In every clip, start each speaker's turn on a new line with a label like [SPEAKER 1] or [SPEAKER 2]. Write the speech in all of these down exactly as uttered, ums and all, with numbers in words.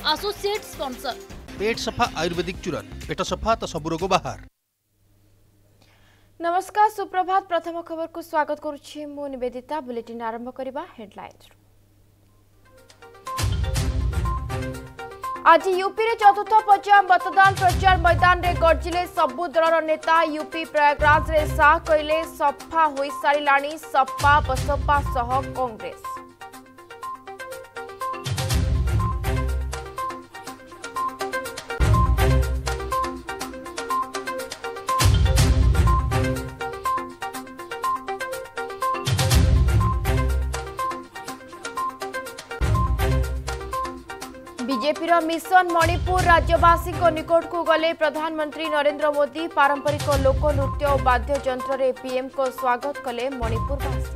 [SPEAKER 1] Associate sponsor
[SPEAKER 2] पेट सफा आयुर्वेदिक चूरन पेट सफा तो सब रोग बाहर।
[SPEAKER 3] नमस्कार सुप्रभात प्रथम खबर को स्वागत करुछि मु निवेदिता। बुलेटिन आरंभ करबा हेडलाइंस। आज यूपी रे चतुर्थ पर्याय मतदान प्रचार मैदान रे गर्जिले सबु दलर नेता। यूपी प्रयागराज रे शाह कहले सफा होई सारिलाणी सपा बसपा सह कांग्रेस। बीजेपी मिशन मणिपुर राज्यवासी को निकट को गले प्रधानमंत्री नरेंद्र मोदी। पारंपरिक लोक नृत्य और वाद्य यंत्र रे पीएम को स्वागत कले मणिपुरवासी।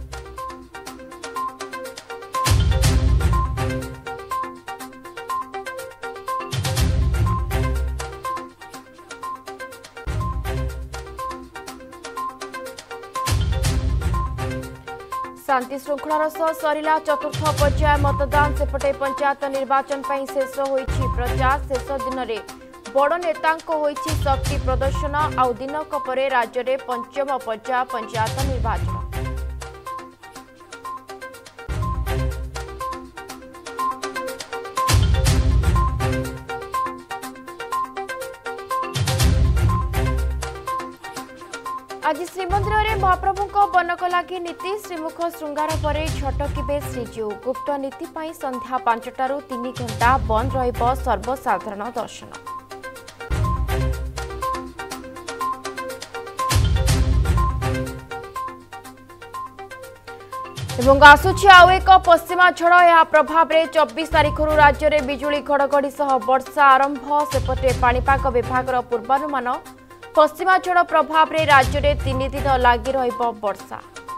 [SPEAKER 3] शांति श्रृंखलार सह सरिला चतुर्थ पर्याय मतदान। सेपटे पंचायत निर्वाचन पर शेष होईछि प्रचार। शेष दिन में बड़ नेता होईछि शक्ति प्रदर्शन। आउ दिनक परे राज्य में पंचम पर्याय पंचायत निर्वाचन। आज श्रीमंदिर में महाप्रभु बनक लगी नीति। श्रीमुख श्रृंगार पर छटकिबे श्रीजीउ। गुप्त नीति पाई संध्या पांचटारू तीन घंटा बंद रहिब सर्वसाधारण दर्शन। एवं आसुछि आउ एक पश्चिमा झड़। यह प्रभाव में चौबीस तारीख राज्य में बिजुली घड़घड़ी सह वर्षा आरंभ। सेपटे पाणीपाग विभाग पूर्वानुमान पश्चिमा झड़ प्रभाव में राज्य में तीन दिन लगी रहिब वर्षा।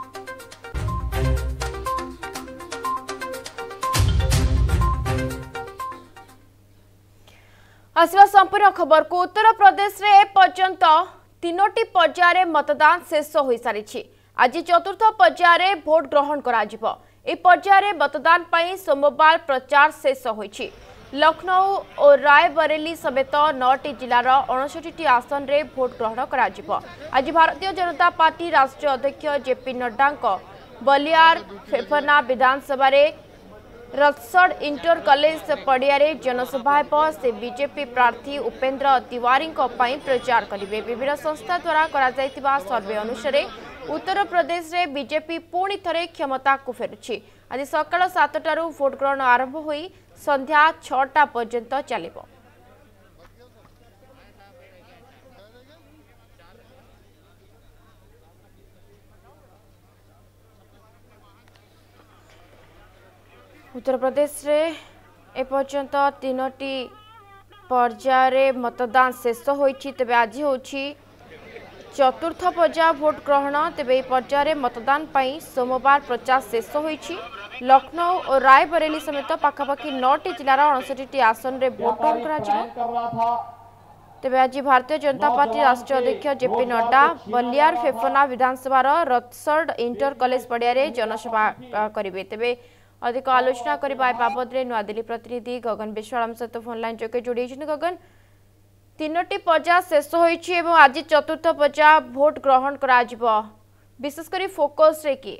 [SPEAKER 3] आसवा संपूर्ण खबर को। उत्तर प्रदेश रे पर्यंत तीनोटी पर्याय मतदान शेष हो सारी। आज चतुर्थ पर्याय भोट ग्रहण करा जिवो। ए पर्याय मतदान पई सोमवार प्रचार शेष होईछि। लखनऊ और रायबरेली समेत नौटी जिलार अड़सठी आसन रे भोट ग्रहण करा जिवो। आज भारतीय जनता पार्टी राष्ट्रीय अध्यक्ष जेपी नड्डा बलियार फेफना विधानसभा रे रत्सड इंटर कॉलेज पड़िया रे जनसभा से बीजेपी प्रार्थी उपेंद्र तिवारी प्रचार करेंगे। विभिन्न संस्था द्वारा करा जायतिबा सर्वे अनुसार उत्तर प्रदेश रे बीजेपी पुणी थरे क्षमता को फेरुछि। आज सकाळ सातटारू भोट ग्रहण आरंभ होई संध्या छटा पर्यंत चलिबो। उत्तर प्रदेश रे एपर्यंत तीनोटी पर्याय मतदान शेष होईछि। तबे आज होछि चतुर्थ पर्याय भोट ग्रहण। तेबे पर्याय मतदान पाई सोमवार प्रचार शेष होईछि। लखनऊ और रायबरेली समेत पाखापाखि नौटी जिलार अड़सठी आसन रे भोट ग्रहण करा। तेबे आज भारतीय जनता पार्टी राष्ट्रीय अध्यक्ष जेपी नड्डा बलियार फेफना विधानसभा रत्सड इंटर कॉलेज पड़िया रे जनसभा करेंगे। तेबे अधिक आलोचना करबा बाबद रे नवा दिल्ली प्रतिनिधि गगन विश्वाल सहित फोन लाइन जोके जोड़ी। गगन, तीनोटी पर्याय शेष होईछि एवं आज चतुर्थ पर्याय भोट ग्रहण करा जिवो। विशेष करी फोकस रे की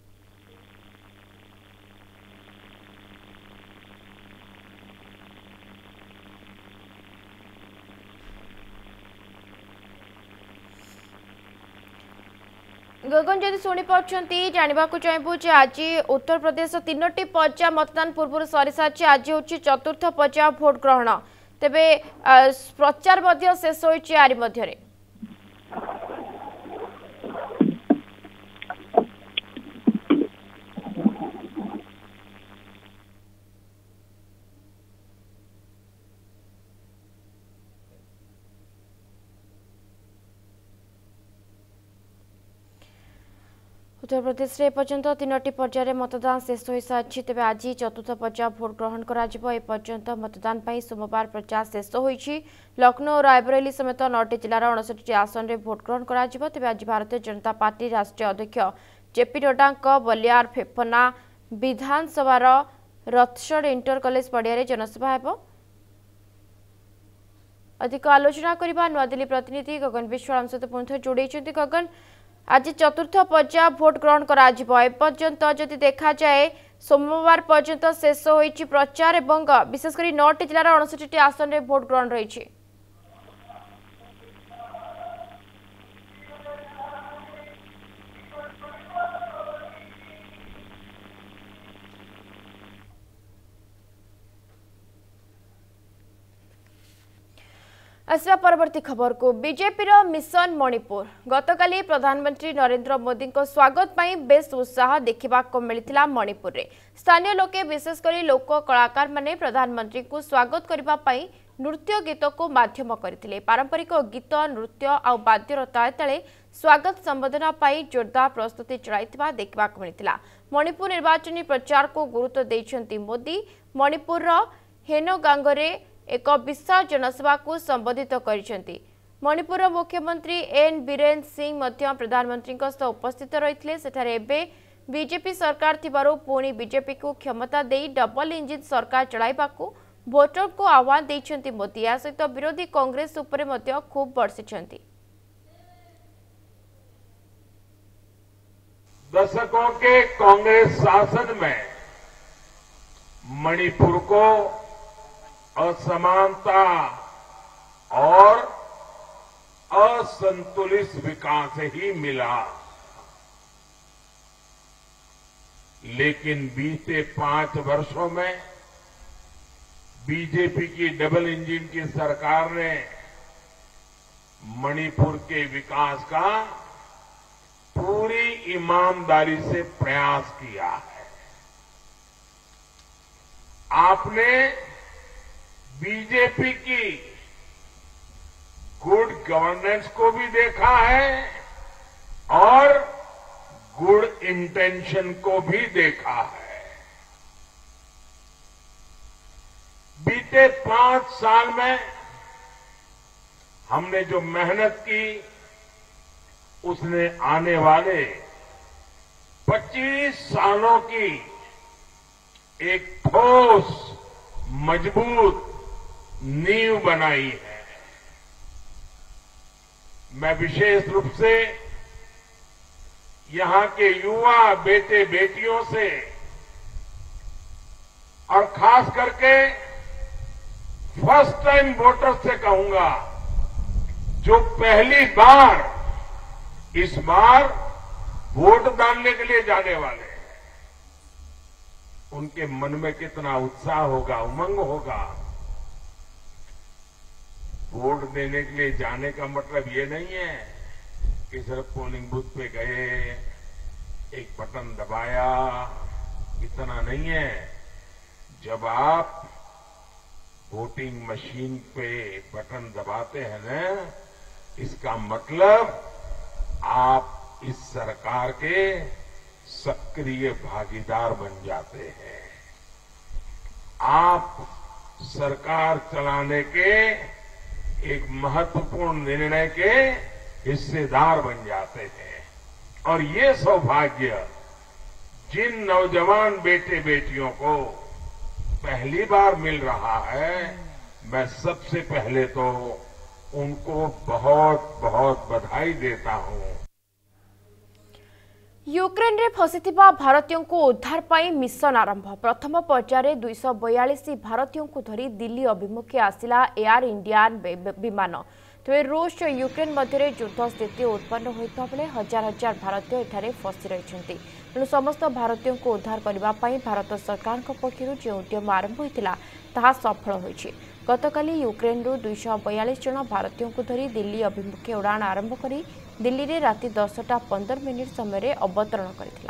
[SPEAKER 3] गगन जदि शुणी पार्टी जानवा चाहबू जे आज उत्तर प्रदेश तीनोटी पर्याय मतदान पूर्व सरी सारी। आज हूँ चतुर्थ पर्याय भोट ग्रहण। तेबे प्रचार शेष होईछि आरि मध्यरे। उत्तर प्रदेश रे पर्यंत तीनोटी पर्याय मतदान शेष हो सारी। तेज आज चतुर्थ पर्याय भोट ग्रहण करपर्यंत मतदान पर सोमवार प्रचार शेष होईछि। लखनऊ रायबरेली समेत नौटी जिलार अड़सठी आसन में भोट ग्रहण करा। तेज आज भारतीय जनता पार्टी राष्ट्रीय अध्यक्ष जेपी नड्डा बलियार फेफना विधानसभा रत्सड इंटर कॉलेज पड़िया जनसभा हेब। अधिक आलोचना करबा नवादिल्ली प्रतिनिधि गगन विश्वाल हम सहित पुनः जोड़े गगन आज चतुर्थ पर्याय भोट ग्रहण करपर्यंत जदि देखा जाए सोमवार पर्यंत शेष होइछि प्रचार एवं विशेषकर नौटी जिलार अणसठी आसन में भोट ग्रहण रही। आसवा परवर्ती खबर को बीजेपी मिशन मणिपुर गतकाली प्रधानमंत्री नरेंद्र मोदी को स्वागत पाई बेस उत्साह देखा मिलता मणिपुर रे स्थानीय लोके विशेषकर लोक कलाकार माने प्रधानमंत्री को स्वागत करने नृत्य गीत को माध्यम करते पारंपरिक गीत नृत्य आ वाद्यर ताले स्वागत संबोधन पाई जोरदार प्रस्तुति चलाई देखा मिलता। मणिपुर निर्वाचन प्रचार को गुरुत्व देइछंती मोदी मणिपुर हेनगांगरे एक विशाल जनसभा को संबोधित करिसेंती। मणिपुर मुख्यमंत्री एन बीरेन सिंह मध्य प्रधानमंत्री उपस्थित रही सेठारे एबे बीजेपी सरकार थिबारु पुणी बीजेपी को क्षमता देई डबल इंजिन सरकार चलाइबा को वोटर को आह्वान देइछंती मोदी। या सहित विरोधी कांग्रेस उपरे मध्य खूब बरसिछंती।
[SPEAKER 1] दशकों के कांग्रेस शासन में मणिपुर को असमानता और असंतुलित विकास ही मिला, लेकिन बीते पांच वर्षों में बीजेपी की डबल इंजन की सरकार ने मणिपुर के विकास का पूरी ईमानदारी से प्रयास किया है। आपने बीजेपी की गुड गवर्नेंस को भी देखा है और गुड इंटेंशन को भी देखा है। बीते पांच साल में हमने जो मेहनत की उसने आने वाले पच्चीस सालों की एक ठोस मजबूत नींव बनाई है। मैं विशेष रूप से यहां के युवा बेटे बेटियों से और खास करके फर्स्ट टाइम वोटर्स से कहूंगा जो पहली बार इस बार वोट डालने के लिए जाने वाले हैं, उनके मन में कितना उत्साह होगा, उमंग होगा। वोट देने के लिए जाने का मतलब ये नहीं है कि सिर्फ पोलिंग बूथ पे गए, एक बटन दबाया, इतना नहीं है। जब आप वोटिंग मशीन पे बटन दबाते हैं ना, इसका मतलब आप इस सरकार के सक्रिय भागीदार बन जाते हैं। आप सरकार चलाने के एक महत्वपूर्ण निर्णय के हिस्सेदार बन जाते हैं। और ये सौभाग्य जिन नौजवान बेटे बेटियों को पहली बार मिल रहा है, मैं सबसे पहले तो उनको बहुत बहुत बधाई देता हूं।
[SPEAKER 3] यूक्रेन रे फसिथिबा भारतीयों को उद्धार पाई मिशन आरंभ। प्रथम पर्याय दुई सौ बयालीस भारतीयों को धरी दिल्ली अभिमुखे आसिला एयर इंडियन विमान। तेज रूस और यूक्रेन मध्य युद्ध स्थिति उत्पन्न होता बेले हजार हजार भारतीय एठारे फसी रही। तेणु समस्त भारतीयों को उद्धार करने भारत सरकार पक्षर जो उद्यम आरंभ होता ताहा सफल होइछि। गतकाली यूक्रेन रु दुई सौ बयालीस जन भारतीयों को धरी दिल्ली अभिमुखे उड़ान आरंभ करी दिल्ली रे राति दसटा पंदर मिनिट समय अवतरण करथिला।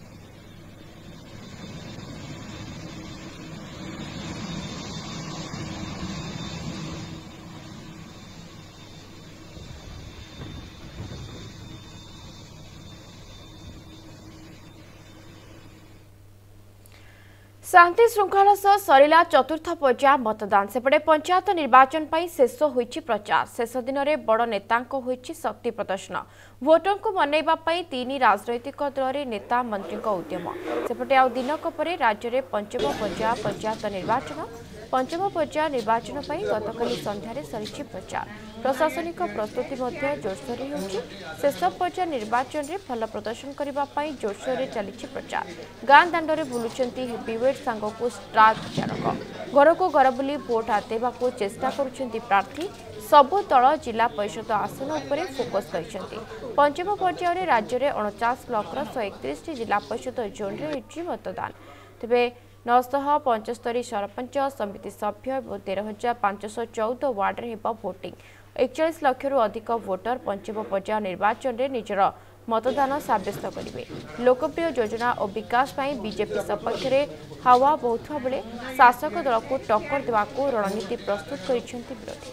[SPEAKER 3] शांति श्रृंखला सह सरिला चतुर्थ पर्याय मतदान। सेपटे पंचायत निर्वाचन पर शेष होइछि प्रचार। शेष दिन में बड़ नेता शक्ति प्रदर्शन। भोटर को मनैबा तीन राजनैतिक दल नेता मंत्री उद्यम। सेपटे आउ दिनक परे राज्य में पंचम पर्याय पंचायत निर्वाचन पंचम पर्याय निर्वाचन पर गतकाली संध्यारे सरी प्रचार प्रशासनिक प्रस्तुति जोरसोर होउछि। शेष पर्याय निर्वाचन में भल प्रदर्शन करने जोरसोर चली प्रचार गाँ दाण्डे बुलुंट हेवीवेट सांग को स्टार प्रचारक घर को घर बुली भोट हातेबा चेष्टा करुछंती प्रार्थी सबु दल जिला परिषद आसन उपरे फोकस करछंती। पंचम पर्याय राज्य में अणचाश ब्लॉकर शहे एकतीस जिला परिषद जोन में मतदान तेरे नौश पंचस्तरी सरपंच समिति सभ्य और तेरह हजार पांचश चौदह वार्ड में भोटिंग एकचाश लक्ष अधिक भोटर पंचम पर्याय निर्वाचन में निजर मतदान सब्यस्त करेंगे। लोकप्रिय योजना और विकास बीजेपी सपक्ष में हावा बहुता बेले शासक दल को टक्कर देवाक रणनीति प्रस्तुत करिसेंती विरोधी।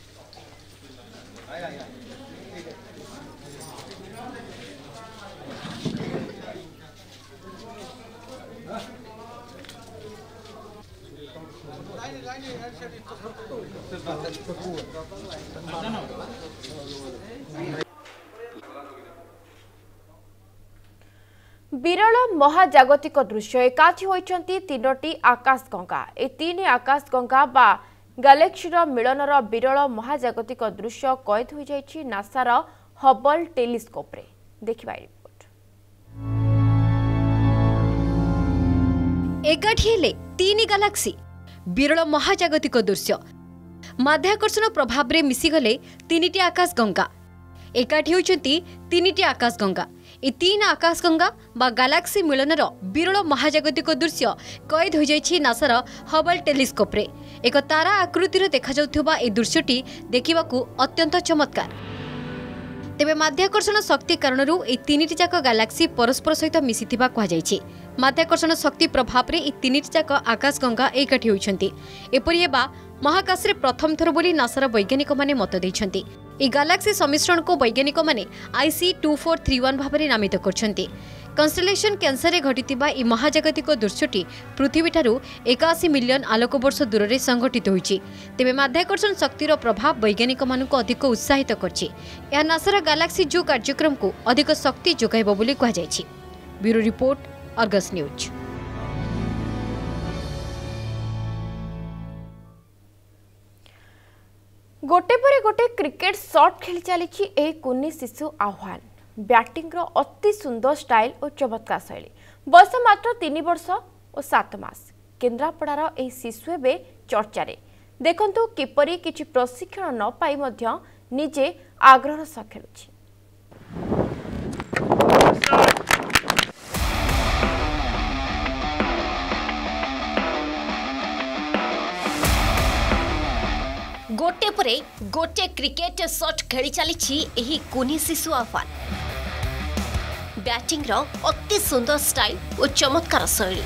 [SPEAKER 3] विरल महाजागतिक दृश्य एकाठी होइछंती तीनोटी आकाश गंगा। ए तीन आकाश गंगा बा गैलेक्सीर मिलनर विरल महाजागतिक दृश्य कैद हो जाइछि नासार हबल टेलीस्कोप रे। देखिबा रिपोर्ट।
[SPEAKER 4] एकाठी हेले तीन गैलेक्सी विरल महाजागतिक दृश्य माध्याकर्षण प्रभाव रे मिसिगले तीनिटी आकाश गंगा एकाठी होइछंती तीनिटी आकाश गंगा। ए तीन आकाश गंगा बा गैलेक्सी मिलनर विरल महाजागतिक दृश्य कैद हो जाइछि नासार हबल टेलीस्कोप रे। एक तारा आकृतिर देखा जाउथबा ए दृश्यटी देखिबाकू अत्यंत चमत्कार। तेबे माध्याकर्षण शक्ति कारणरू ए तीनिटी जाक गैलेक्सी परस्पर सहित मिसिथिबा कहा जाइछि। माध्याकर्षण शक्ति प्रभाव रे ए तीनिटी जाक आकाश गंगा एकाठी होइछंती। एपरि हेबा महाकाश रे प्रथम थर बोली नासार वैज्ञानिक माने मत दैछंती। ए गैलेक्सी सम्मिश्रण को वैज्ञानिक माने I C two four three one भाव में नामित करछंती। कन्स्टेलेशन कैंसर रे घटितिबा ए महाजागतिक दृश्यटी पृथ्वी ठारू एकाशी मिलियन आलोक वर्ष दूर रे संघटित होइछि। तेबे माध्याकर्षण शक्तिर प्रभाव वैज्ञानिक मानक अधिक उत्साहित करछि। या नासार गैलेक्सी जो कार्यक्रम को अधिक शक्ति जोगाइबो बोली कहा जाइछि। Bureau report Argus News.
[SPEAKER 3] गोटे पर गोटे क्रिकेट शॉट खेली चली ए कुनी शिशु आह्वान बैटिंग रो अति सुंदर स्टाइल और चमत्कार शैली बयस मात्र तीन वर्ष और सात मास केन्द्रापड़ार ए शिशु एबे चर्चारे देखंतु किपरि किछि प्रशिक्षण न पाई मध्य निजे आग्रह सह खेलुछि।
[SPEAKER 4] गोटे परे गोटे क्रिकेट शॉट खेली चली एही कुनी शिशु आह्वान बैटिंग रो अति सुंदर स्टाइल और चमत्कार शैली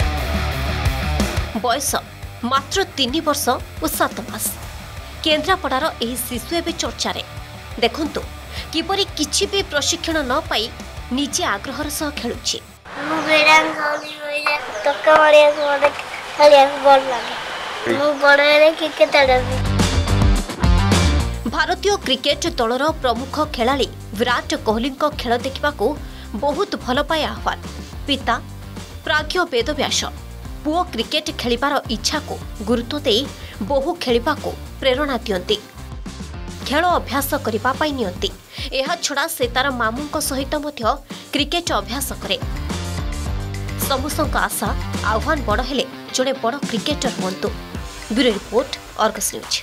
[SPEAKER 4] बयस मात्र तीन वर्ष और सात मास केन्द्रापड़ार एही शिशु एबे चर्चारे देखंतु किपरि किछि भी प्रशिक्षण न पाई निजे आग्रहर सह खेलुछि।
[SPEAKER 5] मु बेडांग खाउली होइजा टक्का मारिया को खालिया बॉल लागे मु बड़रे क्रिकेट आडबी।
[SPEAKER 4] भारतीय क्रिकेट दलर प्रमुख खेलाड़ी विराट कोहली खेल देखा बहुत भल पाए आह्वान पिता प्राज्ञ वेदव्यास पुओ क्रिकेट खेलिबार इच्छा को गुरुत्व दे बहु खेलिबा को प्रेरणा दियंती खेल अभ्यास करिबा पाई नियंती। एहा छड़ा से तार मामूंक सहित मध्य क्रिकेट अभ्यास करे। समस्त आशा आह्वान बड़ हेले जड़े बड़ क्रिकेटर हुंतु। Bureau report Argus News.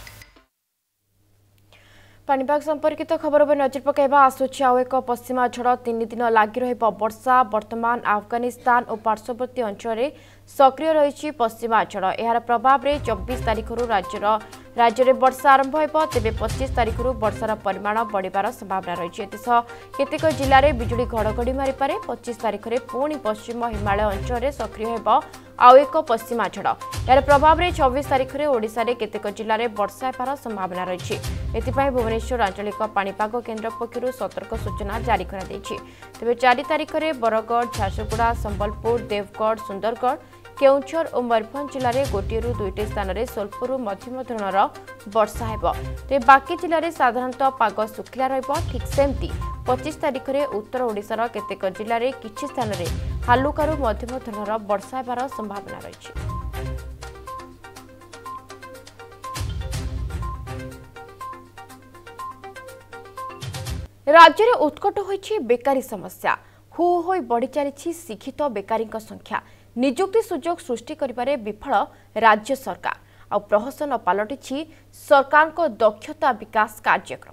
[SPEAKER 3] पानीपाग संपर्कित खबर पर नजर पकाइबा आसुछि आउ एक पश्चिमा झड़ तीन दिन लगी रहिबो वर्षा वर्तमान अफगानिस्तान और पार्श्ववर्ती अंचल सक्रिय रही पश्चिमा झड़ यार प्रभाव में चौबीस तारीख राज्यर राज्य में वर्षा आरंभ हो तेज पच्चीस तारीख वर्षार परिमाण बढ़िबार संभावना रही केतेक जिले में बिजुली घड़घड़ी मारिपारे। पच्चीस तारीख में पुणी पश्चिम हिमालय अंचल सक्रिय हो आउ एक पश्चिमा झड़ यार प्रभाव में छब्बीस तारीख में ओडिशा रे केतेक जिले में वर्षा हेबार संभावना रही। एथिपाई भुवनेश्वर आंचलिक पाणीपाग केन्द्र पक्षरु सतर्क सूचना जारी करा दैछि। तेबे चार तारीख में बरगढ़ झारसुगुड़ा संबलपुर देवगढ़ सुंदरगढ़ केउंझर और मयूरभंज जिले में गोटे दुईटी स्थान में स्वल्परू मध्यम धरणर वर्षा हेब तेज बाकी जिले में साधारणतः पाग सुखिला रहिब। ठीक सेमती पच्चीस तारीख में उत्तर ओडिशार केतेक जिले में किछि स्थान में हालुकारू मध्यम धरणर वर्षा हेबार संभावना रही। राज्य में उत्कट होइछि बेकारी समस्या हु हो बढ़ी चली शिक्षित बेकारी संख्या निजुक्ति सुजोग सृष्टि करिबारे विफल राज्य सरकार आ प्रहसन पलटि सरकार को दक्षता विकास कार्यक्रम।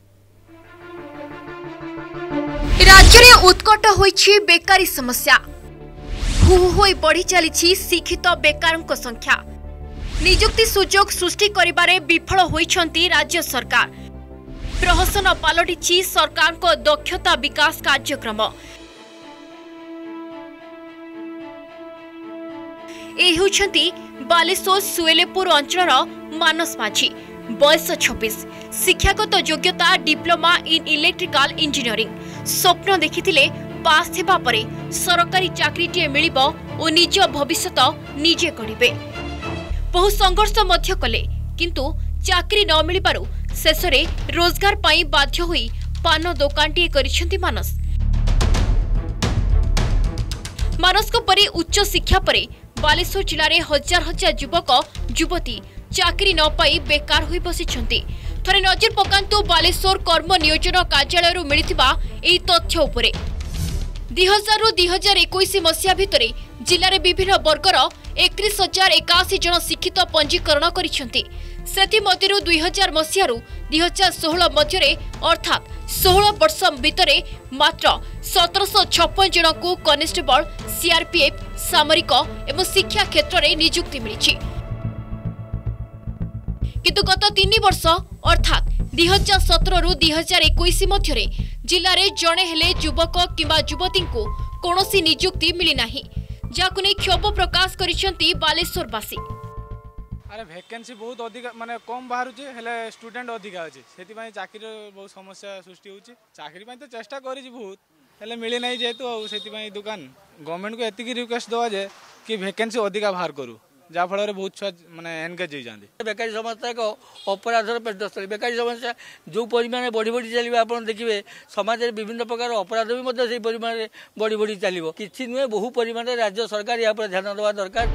[SPEAKER 4] राज्य में उत्कट होइछि बेकारी समस्या हु हो बढ़ी चली शिक्षित बेकार संख्या निजुक्ति सुजोग सृष्टि करिबारे विफल होइछंती राज्य सरकार प्रहसन पलटि सरकार को दक्षता विकास कार्यक्रम। ए होउछंती बालेश्वर सुएलेपुर अंचल मानस माझी बयस छब्बीस शिक्षागत योग्यता डिप्लोमा इन इलेक्ट्रिकल इंजीनियरिंग स्वप्न देखिथिले पास हेबा परे सरकारी चाकरीटे मिलिबो ओ निज भविष्यत निजे करिवे। बहु संघर्ष मध्य कले किंतु चाकरी न मिलिबारु शेषरे रोजगार पाई बाध्य होई पान दोकानटी करिसेंती मानस। मानस को परी उच्च शिक्षा परे बालेश्वर जिले में हजार हजार युवक युवती चाकरी न पाई बेकार होई बसिछंती। थरे नजर पकांतु बालेश्वर कर्म नियोजन कार्यालय मिलिथिबा एही तथ्य उपरे। दुई हजार रु दुई हजार इक्कीस मसीहा भितरे जिले में विभिन्न वर्गर एकतीस हजार एकाशी जन शिक्षित पंजीकरण करिसेंती। सेथि मध्यरु दुई हजार मसीहा रु दुई हजार सोलह मध्यरे अर्थात सोलह वर्ष भितरे मात्र सतरश छप्पन जन को कनेस्टेबल सीआरपीएफ सामरिक एवं शिक्षा क्षेत्र में नियुक्ति मिली। किंतु गत तीन वर्ष अर्थात दुई हजार सतर रु दुई हजार इक्कीस मध्यरे जिले में जड़े हेले युवक किंबा युवती को कौनसी नियुक्ति मिली नाही, जाकु नै क्षोभ प्रकाश करिसेंती बालेश्वरवासी।
[SPEAKER 6] अरे वैकेंसी बहुत अधिक माने कम बाहर हेले स्टूडेंट अधिक अच्छे से चाकरी बहुत समस्या सृष्टि होची। चाकरी तो चेष्टा करी बहुत हेले मिले नहीं जेहेतु से दुकान गवर्नमेंट को एतिकी रिक्वेस्ट दवा जे कि वैकेंसी अधिक बाहर करूँ जहाँ फल बहुत छुआ माने एनगेज हो जाते।
[SPEAKER 7] बेकारी समस्या एक अपराधर पेटस्थली बेकारी समस्या जो परिमाण बढ़ी बढ़ी चलो आप देखिए समाज में विभिन्न प्रकार अपराध भी से परिमाण बढ़ी बढ़ी चलो कि नुहे बहु परिमाण राज्य सरकार या ध्यान देवा दरकार।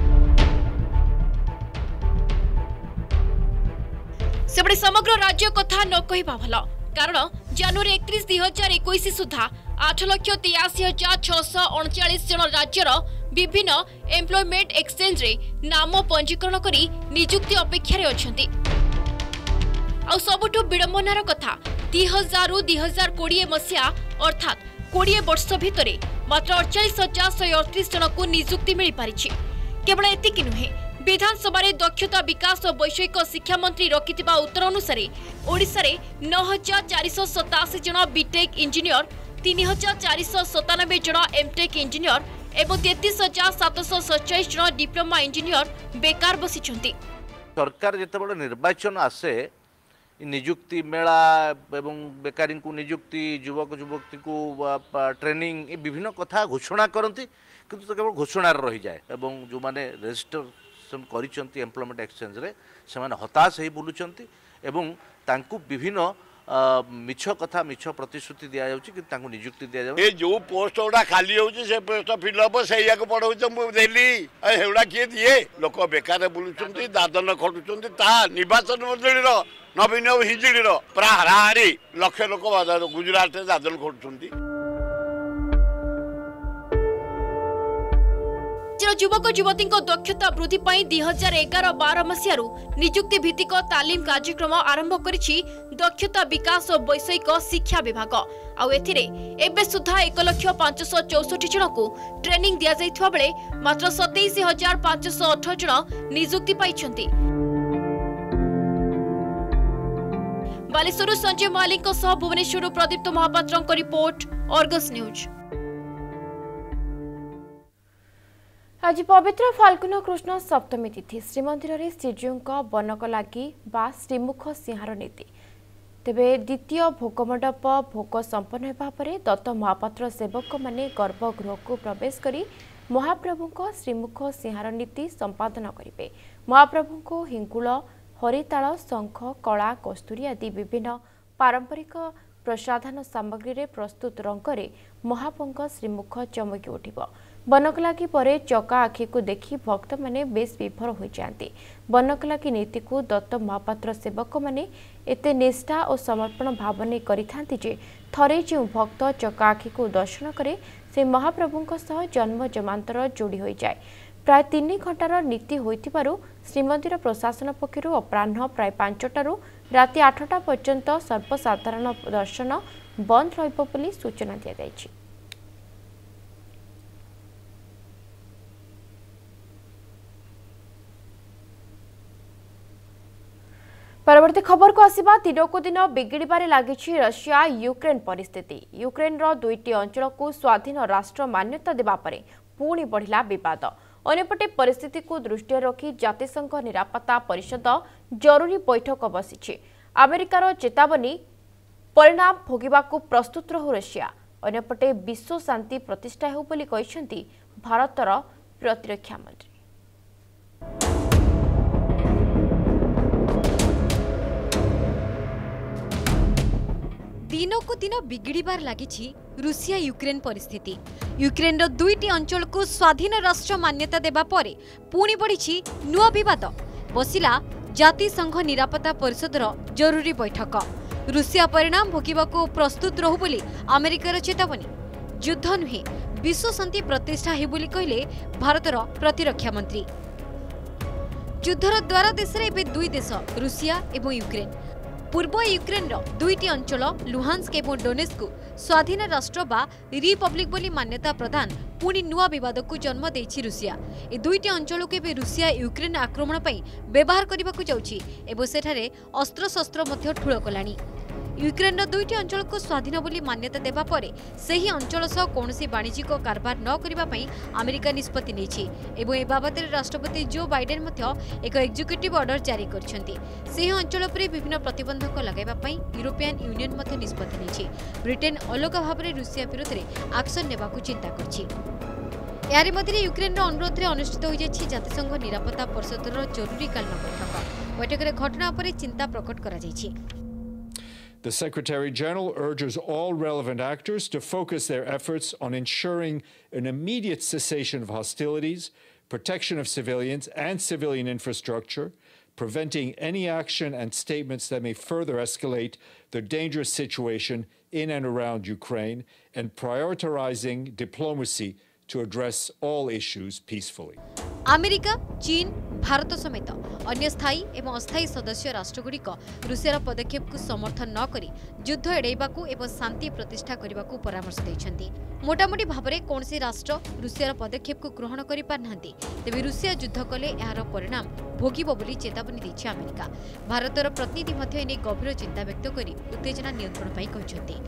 [SPEAKER 4] सेबड़े समग्र राज्य कथा न कहवा भल कारण जनवरी एकतीस दुई हजार इक्कीस सुधा आठ लक्ष तेयासी हजार छःश अड़चाश जन राज्यर विभिन्न एम्प्लॉयमेंट एक्सचेंज रे नाम पंजीकरण करी नियुक्ति अपेक्षा अच्छी। आ सबुठु विडंबनार कथा दुई हजार रु दुई हजार कोड़े मसीहा अर्थात कोड़े वर्ष भितर मात्र अड़चाश हजार शहे अड़तीस जन को नियुक्ति मिल पारिछि। केवल एतिकी नुहे विधानसभा दक्षता विकास और वैषयिक शिक्षा मंत्री रखिथिबा उत्तर अनुसार ओडिशा रे नौ हजार चार सौ सतासी जन बीटेक इंजीनियर तीन हजार चार सौ सतानबे जन एमटेक इंजीनियर एवं तैंतीस हजार सात सौ सतचाश जन डिप्लोमा इंजीनियर बेकार बसिछंती।
[SPEAKER 8] सरकार जिते बड़े निर्वाचन आसे नियुक्ति मेला एवं बेकारी को नियुक्ति युवक युवती को ट्रेनिंग विभिन्न कथा घोषणा करती किंतु तो केवल घोषणा रही जाए एवं जो माने रजिस्ट्रेशन करिसेंती एम्प्लॉयमेंट एक्सचेंज रे से माने हताश हो बुलुचंती एवं तांकु विभिन्न मिछ कथा मिछ प्रतिश्रुति दिया जाउची कि तांकु नियुक्ति दिया जाउ।
[SPEAKER 9] ए जो पोस्ट ओडा खाली होउची से पोस्ट फिलअप सेया को पढौच मु देली ए हेउडा के दिए लोक बेकार बुलुचंती दादन खटुचंती ता निर्वाचन मंडलीर नवीन हिजड़ीर प्रा हराहारी लक्ष लोक गुजरात रे दादन खटुचंती।
[SPEAKER 4] युवक युवती दक्षता वृद्धि पाई दुई हजार एगार बार मसीह नियुक्ति भित्तिक तालीम कार्यक्रम आरंभ करिछि दक्षता विकास और वैषयिक शिक्षा विभाग। आउ एथिरे एबे सुधा एक लक्ष पांच सौ चौसठ जन को ट्रेनिंग दिया जाइथवा बेले मात्र सतैश हजार पांच सौ अठ जन नियुक्ति पाइछंती। बालेश्वर संजय मालिक सह भुवनेश्वर प्रदीप्त महापात्र रिपोर्ट अर्गस न्यूज।
[SPEAKER 3] आज पवित्र फाल्गुन कृष्ण सप्तमी तिथि श्रीमंदिर में श्रीजीव बनक लगी बा श्रीमुख सिंहार नीति तेबे द्वितीय भोगमंडप भोग संपन्न होगा पर दत्त महापात्र सेवक माने गर्भगृह को प्रवेश करी महाप्रभु को श्रीमुख सिंहार नीति संपादन करेंगे। महाप्रभु को हिंगुल हरिताल शंख कला कस्तूरी आदि विभिन्न पारंपरिक प्रसाधन सामग्री रे प्रस्तुत रंगरे महाप्रभु श्रीमुख चमकी उठिब। बनकलागी परे चका आखि को देखि भक्त माने बेस विफल हो जाती। बनकलागी नीति को दत्त महापात्र सेवक माने एते निष्ठा और समर्पण भाव नहीं करिथांती जे थरे जो भक्त चका आखि को दर्शन करे से महाप्रभुଙ୍କ सह जन्म जमांतर जोड़ी हो जाए। प्राय तीन घंटार नीति होइतिबारु श्रीमंदिर प्रशासन पक्षरु अपराह्न प्राय पांचटारू राति आठटा पर्यंत सर्वसाधारण दर्शन बंद रहिबो बोली सूचना दिया जायछि। परवर्ती खबर को आसिबा दिन को दिन बिगिड़बारे लागिछि रशिया यूक्रेन परिस्थिति। यूक्रेन रो दुईटी अंचल को स्वाधीन राष्ट्र मान्यता देबा परे पुणी बढ़िला विवाद। अन्यपटे परिस्थिति को दृष्टि रखी जातिसंघ निरापत्ता परिषद जरूरी बैठक बसिछि। अमेरिकार चेतावनी परिणाम भोगिबाकू प्रस्तुत रहु रशिया। अन्यपटे विश्व शांति प्रतिष्ठा हेउ बोली कहिसेंती भारतर प्रतिरक्षा मंत्री।
[SPEAKER 4] दिन को दिन बिगिड़बार लगी रूसिया यूक्रेन परिस्थिति। यूक्रेन रो दुईटी अंचल को स्वाधीन राष्ट्र मान्यता देबा परे पुणी बढ़ी नुआ विवाद। बसिला जातिसंघ निरापत्ता परिषद जरूरी बैठक। रूसिया परिणाम भोगिबाकू प्रस्तुत रहु बोली अमेरिकार चेतावनी। युद्ध नुहे विश्व शांति प्रतिष्ठा हे बोली कहले भारतर प्रतिरक्षा मंत्री। युद्धर द्वारा देश रे दुई देश रूसिया एवं यूक्रेन। पूर्व यूक्रेन रो दुईटी अंचल लुहान्स्क एवं डोनेस्क को स्वाधीन राष्ट्र बा रिपब्लिक बोली मान्यता प्रदान पुणी नुआ विवाद को जन्म देछि रूसिया। ए दुईटी अंचल को भी रूसिया यूक्रेन आक्रमण पई व्यवहार करबाकू जाउछि एवं सेठारे अस्त्र शस्त्र मध्य ठुळ कलानी। यूक्रेन दुईटी अंचल को स्वाधीन बोली मान्यता देबा परे सही अंचल सह कौनसी वाणिज्यिक कारबार न करिबा पई अमेरिका निष्पत्ति नेछि एवं ए बाबद राष्ट्रपति जो बाइडेन मध्य एक एग्जीक्यूटिव ऑर्डर जारी करछन्ती। सही अंचल पर विभिन्न प्रतिबंधक लगाइबा पई यूरोपियन यूनियन मध्य निष्पत्ति नेछि। ब्रिटेन अलग भाबरे रूसिया विरुद्ध रे एक्शन नेबाकू चिंता करछि। यार मध्य यूक्रेन अनुरोध में अनुष्ठित हो जाएछि जातिसंघ निरापत्ता परिषद जरूरीकालीन बैठक। बैठक में घटना पर चिंता प्रकट करा जायछि।
[SPEAKER 10] The Secretary General urges all relevant actors to focus their efforts on ensuring an immediate cessation of hostilities, protection of civilians and civilian infrastructure, preventing any action and statements that may further escalate the dangerous situation in and around Ukraine, and prioritizing diplomacy to address all issues peacefully.
[SPEAKER 4] America, चीन, भारत समेत अन्य स्थायी एवं अस्थायी सदस्य राष्ट्रगुड़िक रूसियार पदक्षेप को समर्थन न करी युद्ध एड़ाइबाकू एवं शांति प्रतिष्ठा करबाकू परामर्श दैछन्ती। मोटामोटी भाबरे कोनसी राष्ट्र रूसियार पदक्षेप को ग्रहण करि पारनांती, तेबे रूसिया युद्ध कले एहार परिणाम भोगिबो बोली चेतावनी दैछि अमेरिका। भारतर प्रतिनिधि मध्ये एने गभीर चिंता व्यक्त करी उत्तेजना नियंत्रण पई कहिसन्ती।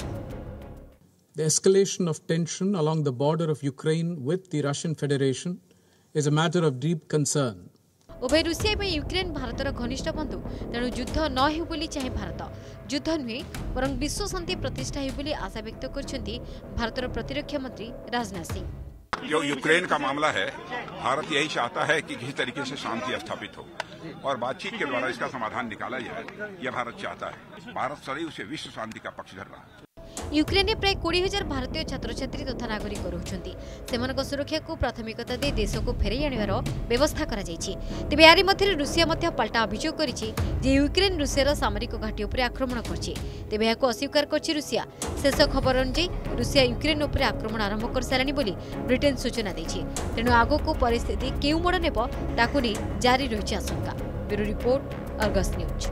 [SPEAKER 11] The escalation of tension along the border of Ukraine with the Russian Federation is a matter of deep concern.
[SPEAKER 4] उभय रूसिया और यूक्रेन भारतर घनिष्ठ बंधु, तेणु युद्ध न हो बोली चाहे भारत। युद्ध नुहे बरं विश्व शांति प्रतिष्ठा हो बोली आशा व्यक्त करछन्ती भारतर प्रतिरक्षा मंत्री राजनाथ सिंह।
[SPEAKER 12] जो यूक्रेन का मामला है, भारत यही चाहता है कि किसी तरीके से शांति स्थापित हो और बातचीत के द्वारा इसका समाधान निकाला जाए। यह भारत चाहता है। भारत सदैव से विश्व शांति का पक्षधर रहा है।
[SPEAKER 4] यूक्रेन में प्राय कोड़ी हजार भारतीय छात्र छात्री तथा नागरिक रोचंती। सेमानक सुरक्षा को प्राथमिकता दे देश को फेरई आनिबार व्यवस्था करा जायछि। तेबे यारी मध्य रूसिया मध्य पलटा अभियोग करिछि जे यूक्रेन रूसियार सामरिक घाटी उपर आक्रमण करछि। तेबे याको अस्वीकार करछि रूसिया। शेष खबर अनुसार रूसिया यूक्रेन उपर आक्रमण आरंभ कर सारानी बोली ब्रिटेन सूचना दैछि। तेणु आगको परिस्थिति केउ मोड़ नेब ताकु नै जारी रहिछि आशंका। Bureau report, Argus News.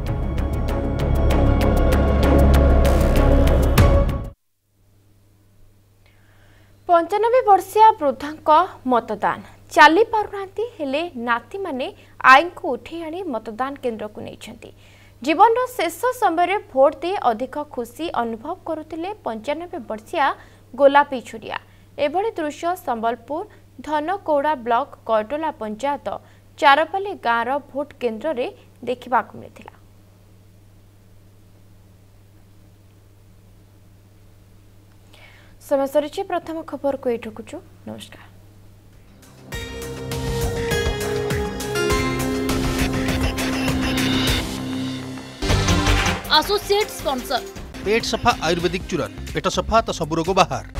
[SPEAKER 3] पंचानबे वर्षीय वृद्धा मतदान चली पारुनांती हेले नाती माने आईन को उठे आनी मतदान केन्द्र को नहीं। जीवन शेष समय भोट दे अधिक खुशी अनुभव करुतिले पंचानबे वर्षीय गोलापी छुरिया। एभली दृश्य संबलपुर धनकौड़ा ब्लॉक करटोला पंचायत चारपाली गाँवर भोट केन्द्र रे देखा मिलता। समय सरी प्रथम खबर को ये ठकुचु। नमस्कार।
[SPEAKER 2] एसोसिएट स्पॉन्सर पेट सफा आयुर्वेदिक चूरन पेट सफा तो सब रोग बाहर।